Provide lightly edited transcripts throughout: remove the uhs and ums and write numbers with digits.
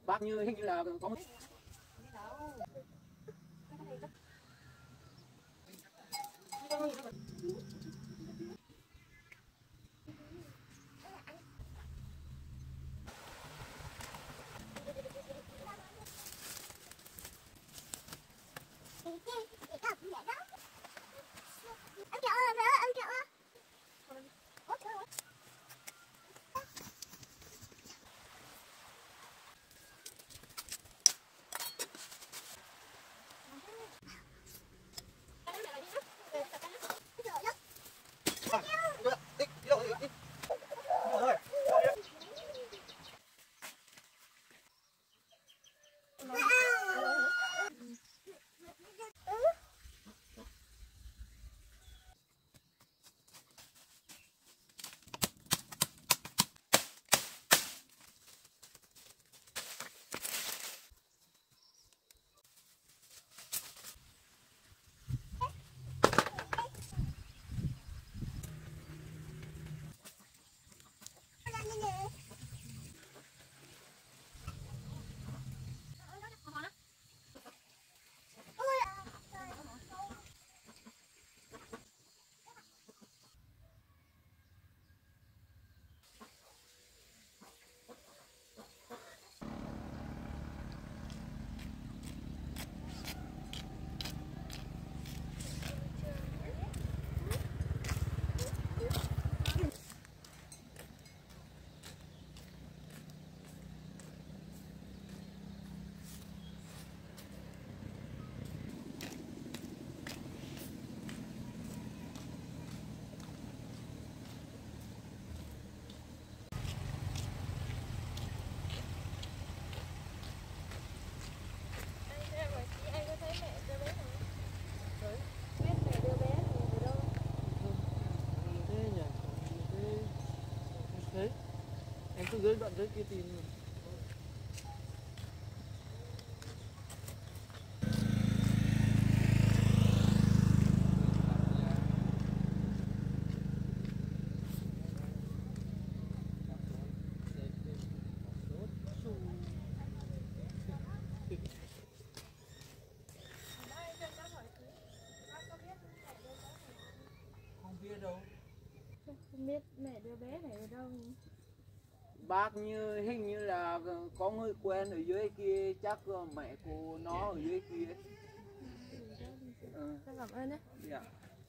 bác như hình như là có một dưới đoạn dưới kia tìm không biết đâu, không biết mẹ đưa bé này ở đâu. bác như hình như là có người quen ở dưới kia, chắc mẹ của nó ở dưới kia. Cảm ơn đấy. Dạ.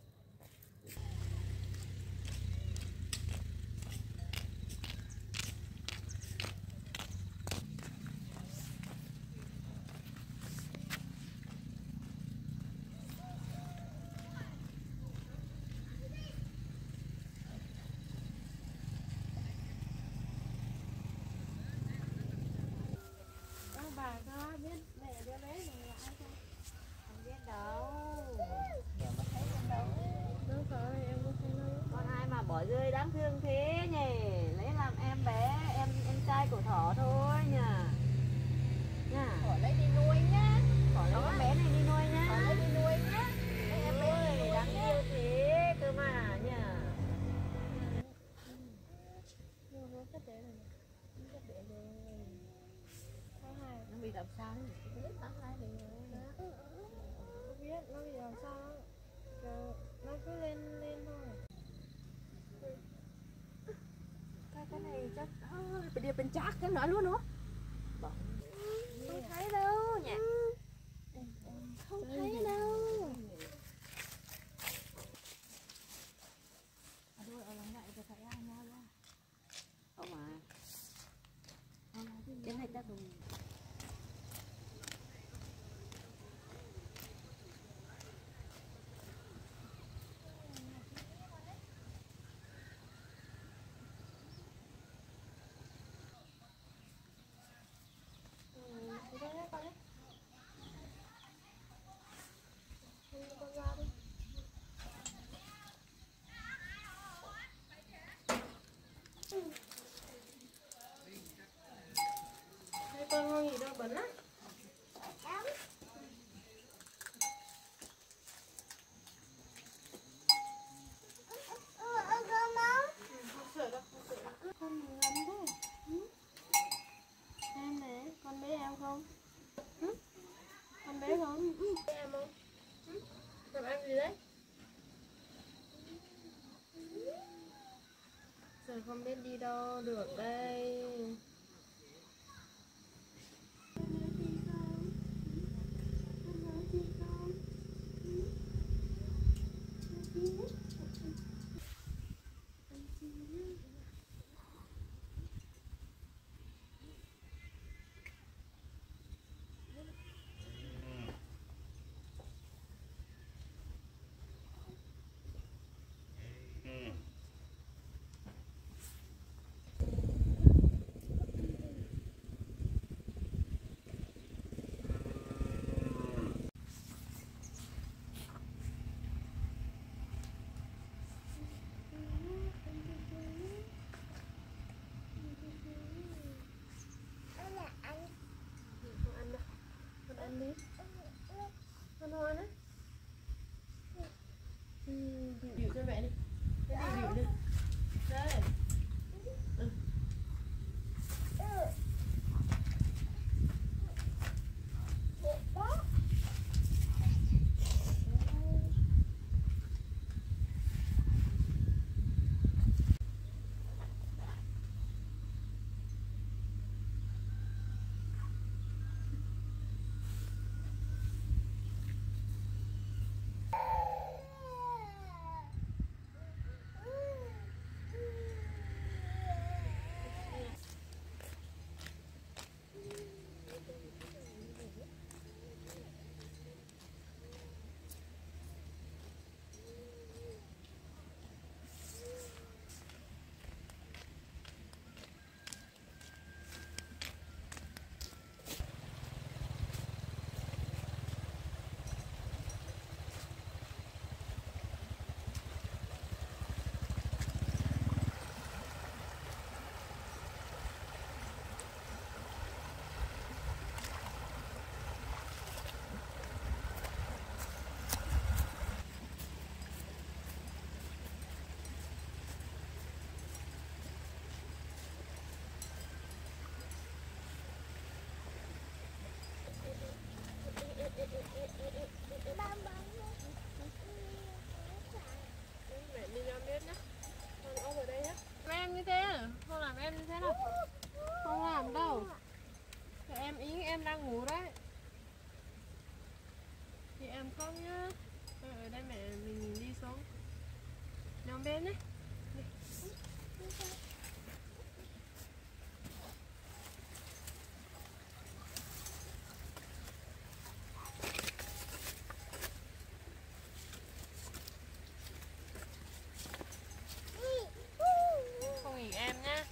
Bà có biết mẹ đứa bé này là ai không? Không biết đâu. Em có thấy em đâu. Đúng rồi, em cũng không đâu. Con ai mà bỏ rơi đáng thương thế nhỉ? Lấy làm em bé, em trai của Thỏ thôi nhỉ? Nhỉ? Thỏ lấy đi nuôi nhá. Thỏ lấy con bé này đi nuôi nhá. Thỏ lấy đi nuôi nhá. Lấy em bé này đáng yêu thế cơ mà nhỉ? Nhưng mà cái để này. Cái để này. Nó bị làm sao đấy? Không biết bác ai thì Không biết nó bị làm sao. Nó cứ lên thôi. cái này chắc phải đi bên chắc cái nói luôn đó. Không thấy đâu nhỉ? Không thấy đâu. Ở đâu ở lòng lại rồi thấy ai nhau đó. Không à. Cái này chắc đúng. Con ra đi. Hai con không gì đâu bẩn lắm. Con lắm thế. Em đấy, con bé rồi, không biết đi đâu được đây. Ăn đi. Ăn ngon á. Điệu cho mẹ đi. Cái điệu đi. Đây. Mẹ đi ra bếp nhé. Con ốp ở đây nhé. Em như thế à? Không làm em như thế đâu. Không làm đâu. Thì em ý em đang ngủ đấy. Thì em không nhá. Ở đây mẹ mình đi xuống. Nhóm bên đấy. Không nghỉ em nhá.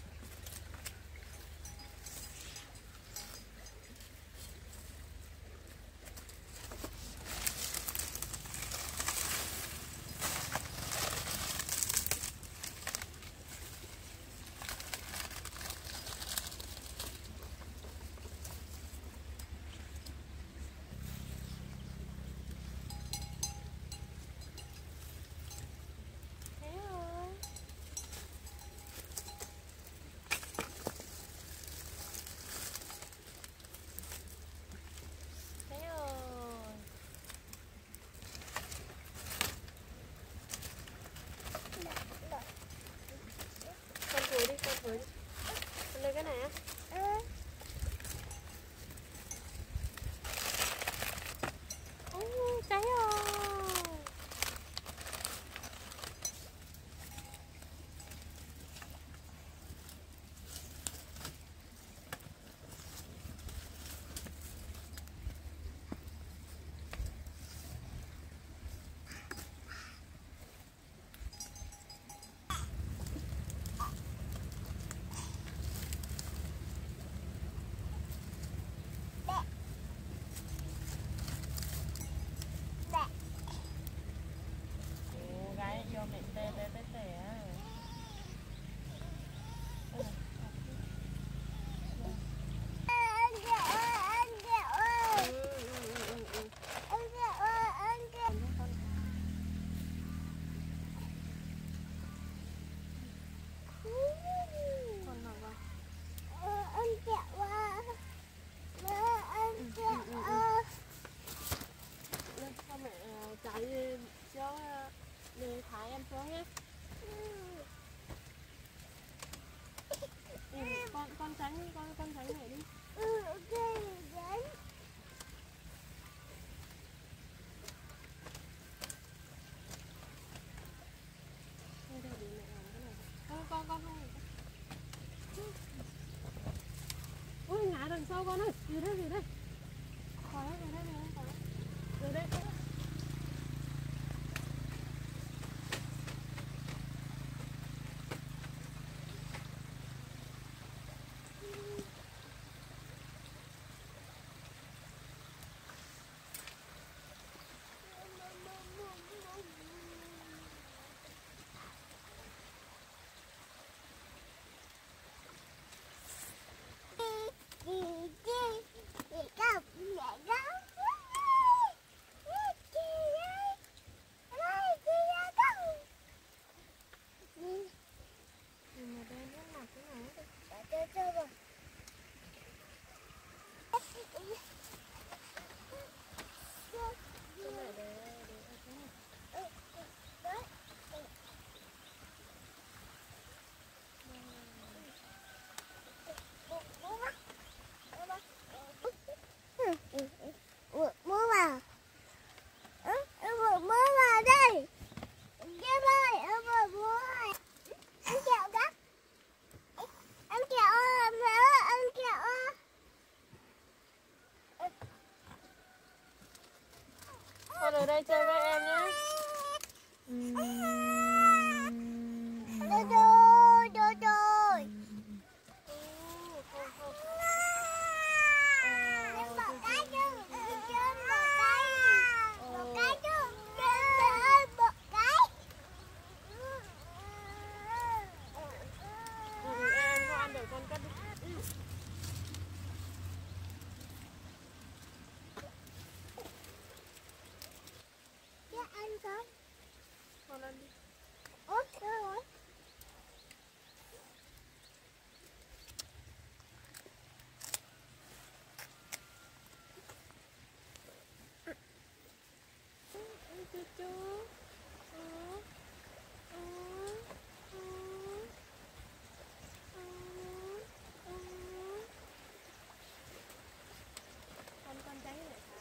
Con lấy cái này á. Cháy rồi. con không. Ui ngã đằng sau con ơi. Gì đây gì đây. Khỏi về đây này khỏi. Về đây. Con ở đây chơi với em nhé. Con ăn đi. Con cháy lại hả?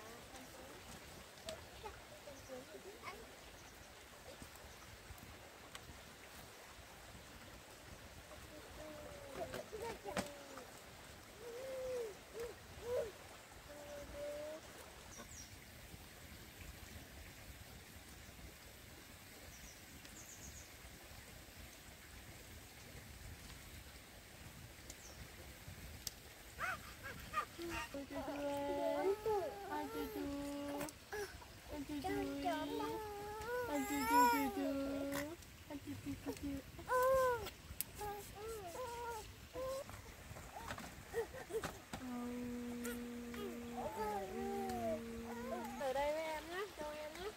Ở đây với em nhé, cho em nhé.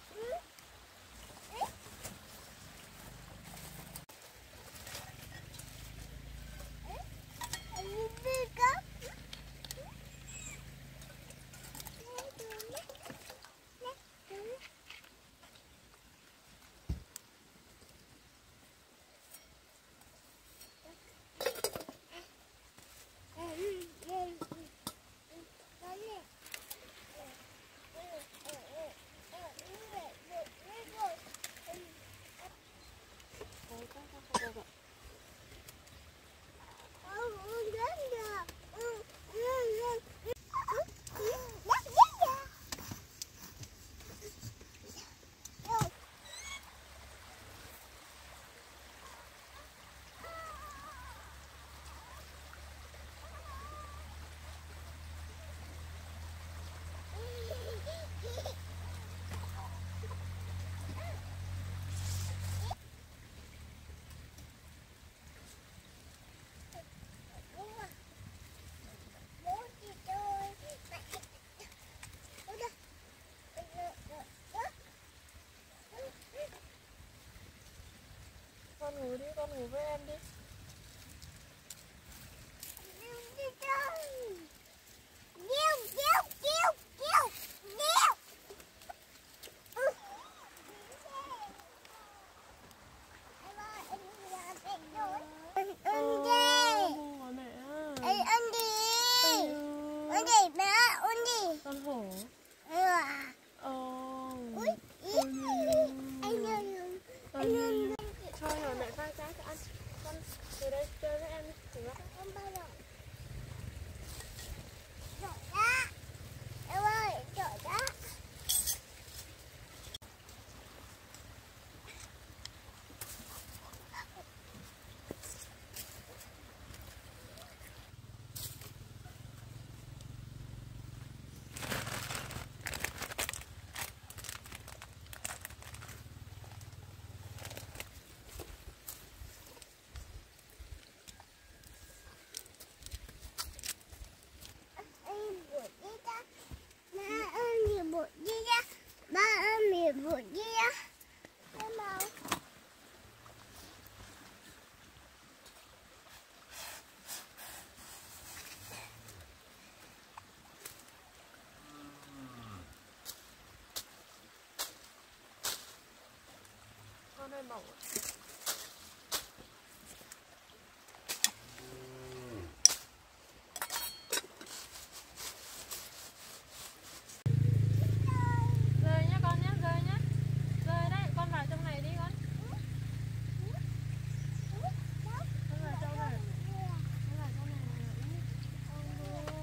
Con ngủ đi, con ngủ với em đi. Con hổ. Thôi rồi mẹ pha trái cho ăn. Con hơi mỏng. Rơi nhá con nhá, rơi nhá. Rơi đấy, con vào trong này đi con. Con vào trong này. Con vào trong này này. Con vô.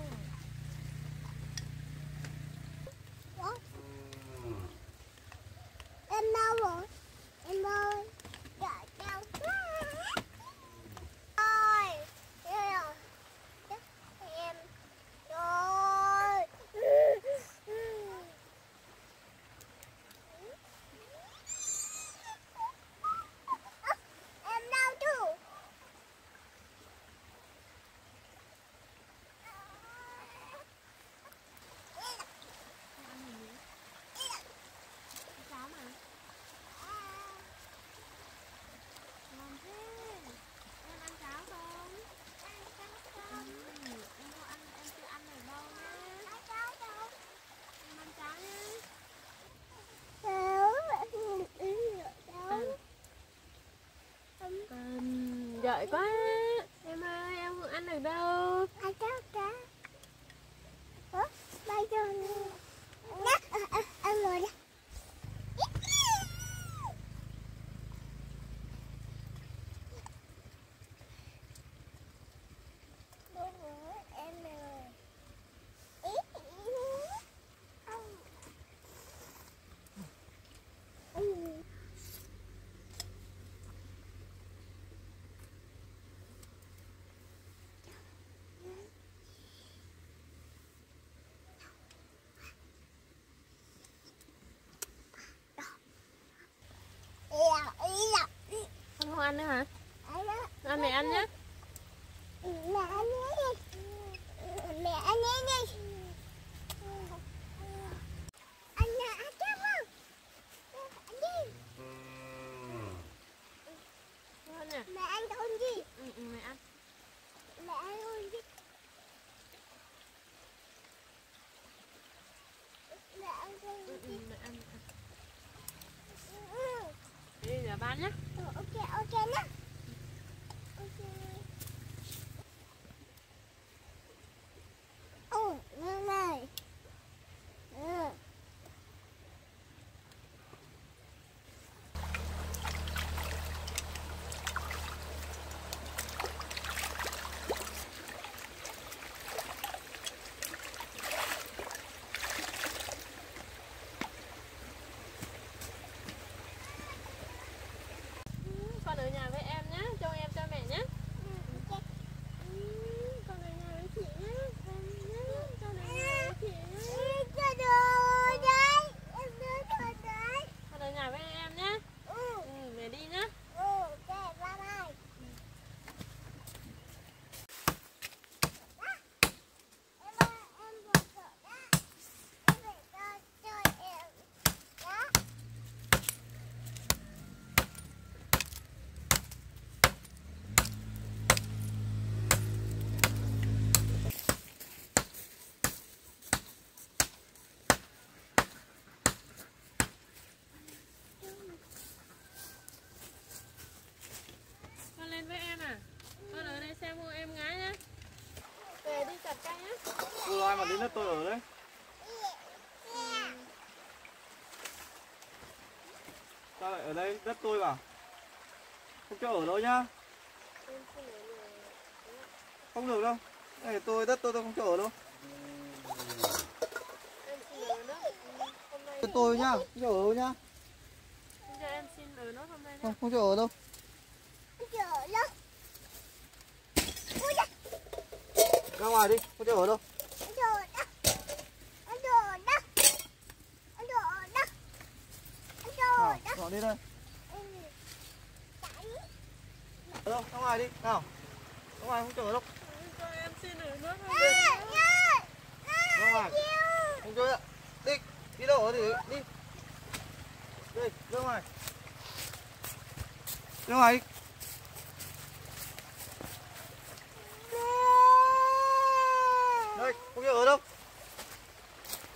Em đâu rồi? Em ơi. Dạ đâu quá. Ôi. Rồi. Em. Rồi. Em đâu chứ? Cháo mà. Ngon thế. Em ăn cháo không? Em có ăn, em chưa ăn ở đâu nhé. Em ăn cháo nhé. Giỏi quá. Em ơi, em không ăn được đâu. Em ngồi đi. Em ngồi. Con không ăn nữa hả? Ăn mẹ ăn nhé. Mẹ ăn đi. Mẹ ăn đi. Anh nhà ăn chắc không? Ăn đi. Con nhỉ? Mẹ ăn con gì? Mẹ ăn. Mẹ ăn con gì? Mẹ ăn con gì? Mẹ ăn. Đi nhà bán nhé. Ok nhá. Ok. Này. Con ở nhà với em nhé, trông em cho mẹ nhé. Ok. Con ở nhà với chị nhé. Con ở nhà với chị nhé. Cho đồ đấy. Em đưa cho đấy. Con ở nhà với em nhé. Mẹ đi nhé. Ok, bye bye. Em ơi, em vừa sợ đó. Em phải cho em. Đó. Con lên với em à? Con ở đây xem hộ em gái nhé. Về đi chặt cây nhé. Cô ai mà đến đất tôi ở đấy. Sao lại ở đây đất tôi bảo? Không cho ở đâu nhá. Không được đâu. Đây tôi đất tôi không cho ở đâu. Em xin ở nữa. Hôm nay Đất tôi nhá, không cho ở đâu nhá. cho em xin ở nữa hôm nay nhé. Không cho ở đâu. Chờ đó. Ui da. Ra ngoài đi, không cho ở đâu. Chờ đó. Chờ đó. Chờ đó. Chờ đó. Dọn đi đây. Đâu, ra ngoài đi, nào. Ra ngoài không cho ở đâu. Cho em xin ở nữa không? Ra ngoài. Không cho ạ. Đi, đi đâu ở thì đi. Đi, ra ngoài. Ra ngoài đi. Đây, không cho ở đâu.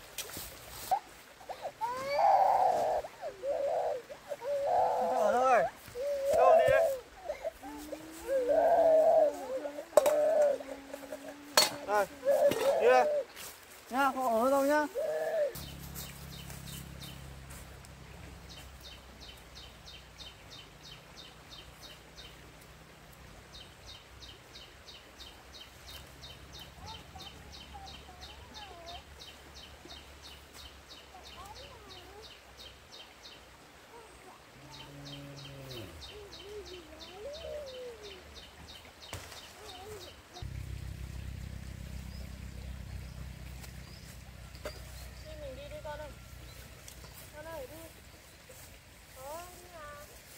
Không cho ở đâu rồi. Nha, không ở đâu nhá. Mình đi đi con ơi. Con ơi đi. Có đi à.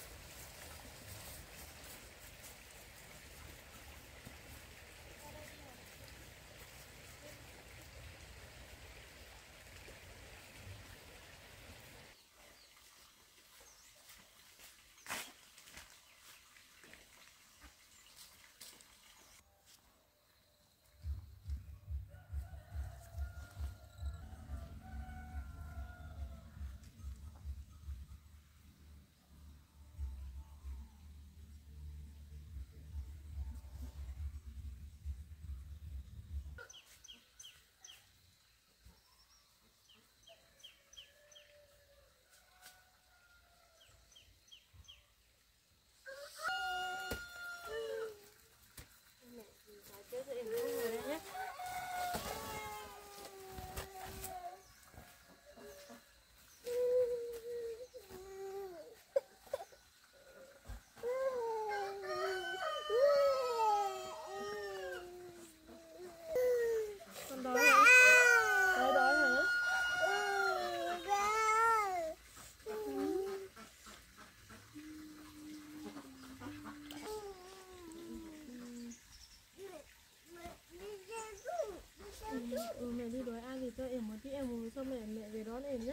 Chết rồi, em không ngồi đây nhé. Con đói hả? Đói hả? Mẹ đi đói ăn thì cho em một tí, em ngồi xong mẹ về đón em nhé.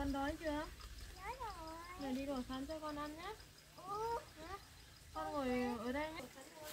Con đói chưa? Nói rồi. Mẹ đi đổ sắn cho con ăn nhé. Nhá. Con ngồi ở đây nhé.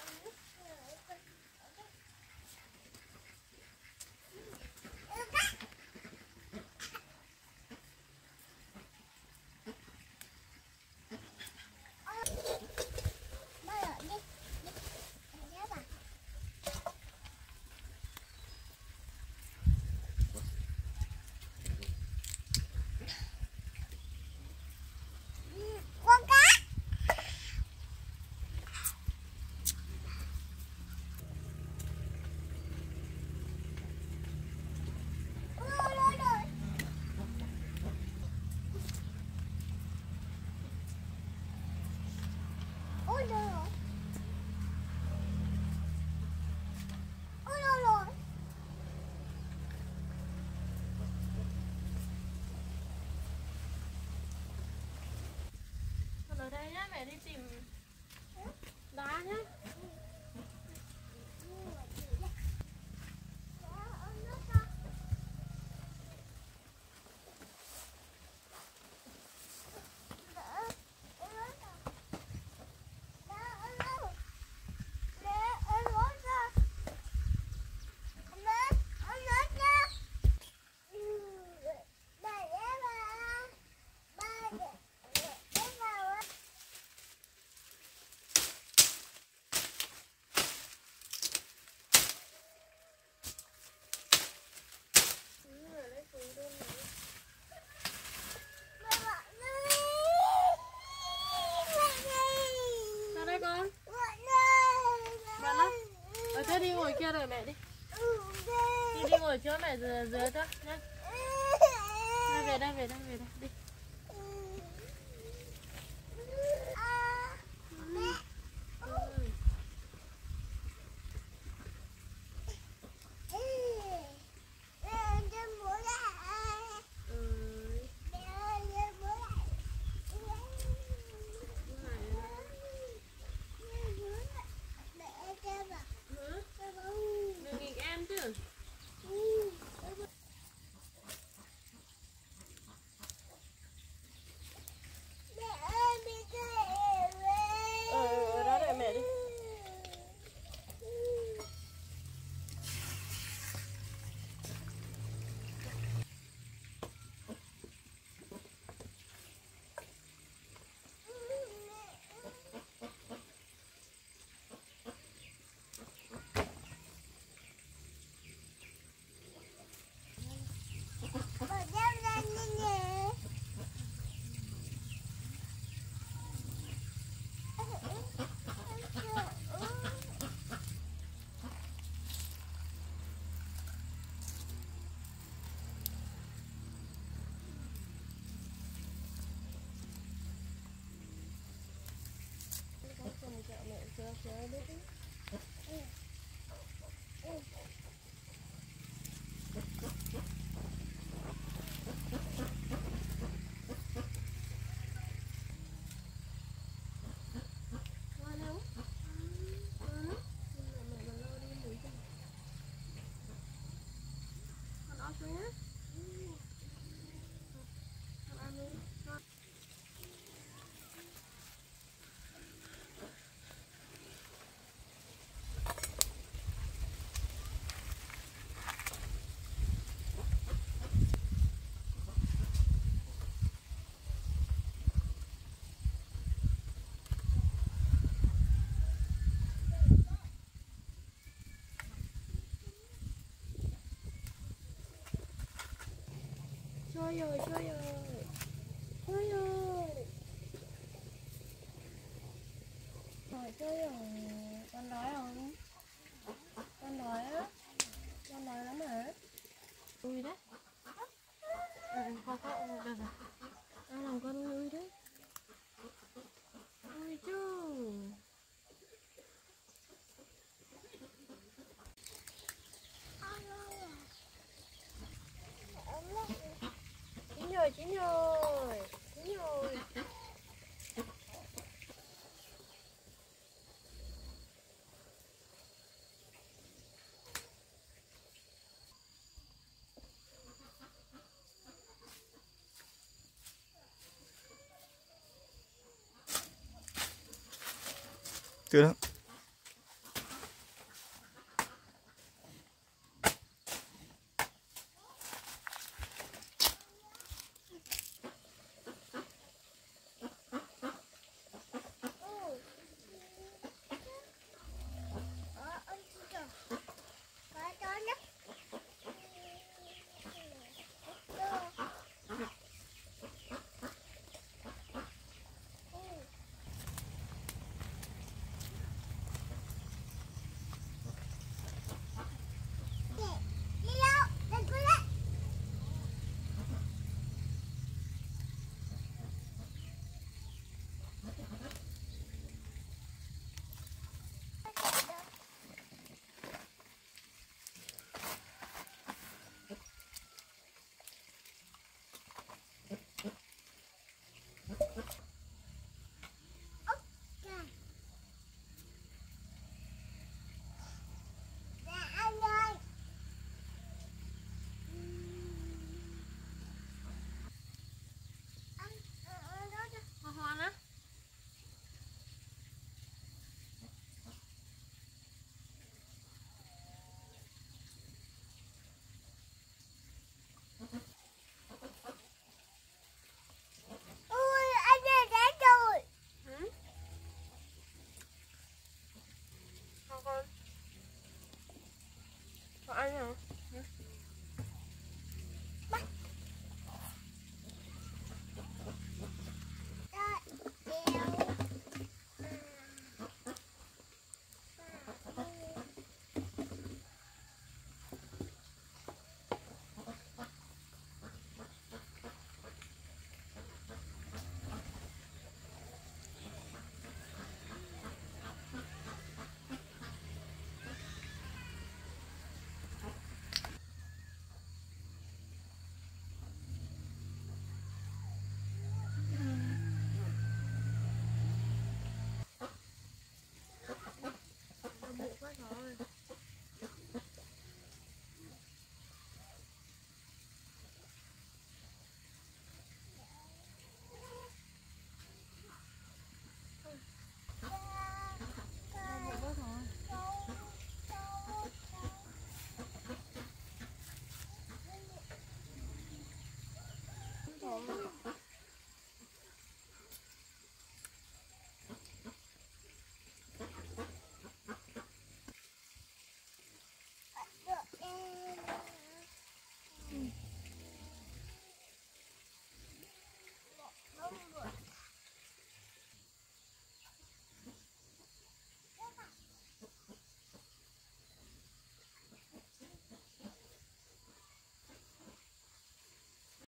Con ở đây nhá, mẹ đi tìm đá nhá. Ra đây con. Bạn á. Ở thế đi ngồi kia rồi mẹ đi. Đi ngồi chỗ mẹ dưới thôi nhá. Về đây đi. Đừng nghịch em chứ. Ở đó đợi mẹ đi. Chơi rồi. Chơi rồi. Chơi rồi. Con đói không? Con đói á. Con đói lắm hả? Ui đấy. Con được rồi. Ai làm con ui đấy. Ui chú. Chín rồi. Chưa đó.